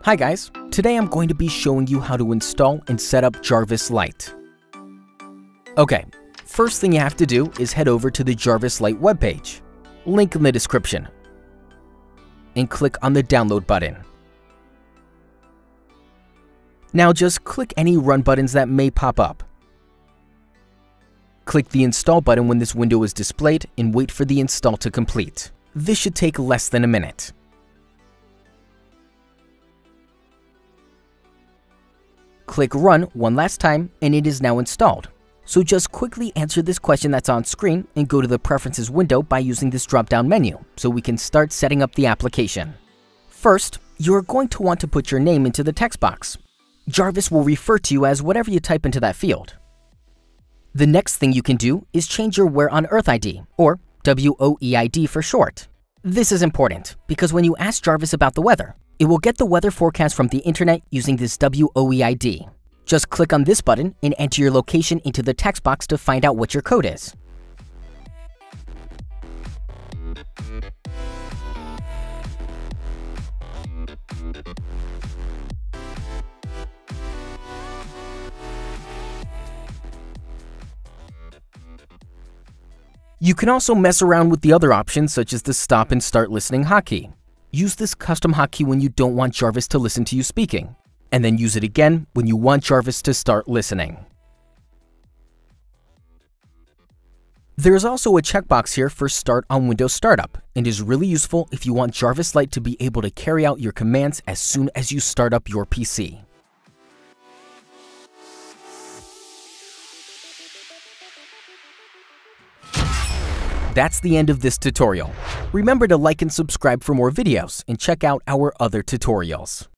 Hi guys, today I'm going to be showing you how to install and set up Jarvis Lite. Okay, first thing you have to do is head over to the Jarvis Lite webpage, link in the description, and click on the download button. Now just click any run buttons that may pop up. Click the install button when this window is displayed and wait for the install to complete. This should take less than a minute. Click run one last time and it is now installed. So just quickly answer this question that's on screen and go to the preferences window by using this drop-down menu so we can start setting up the application. First, you're going to want to put your name into the text box. Jarvis will refer to you as whatever you type into that field. The next thing you can do is change your Where on Earth ID, or WOEID for short. This is important because when you ask Jarvis about the weather, it will get the weather forecast from the internet using this WOEID. Just click on this button and enter your location into the text box to find out what your code is. You can also mess around with the other options such as the stop and start listening hotkey. Use this custom hotkey when you don't want Jarvis to listen to you speaking, and then use it again when you want Jarvis to start listening. There is also a checkbox here for Start on Windows Startup, and is really useful if you want Jarvis Lite to be able to carry out your commands as soon as you start up your PC. That's the end of this tutorial. Remember to like and subscribe for more videos and check out our other tutorials.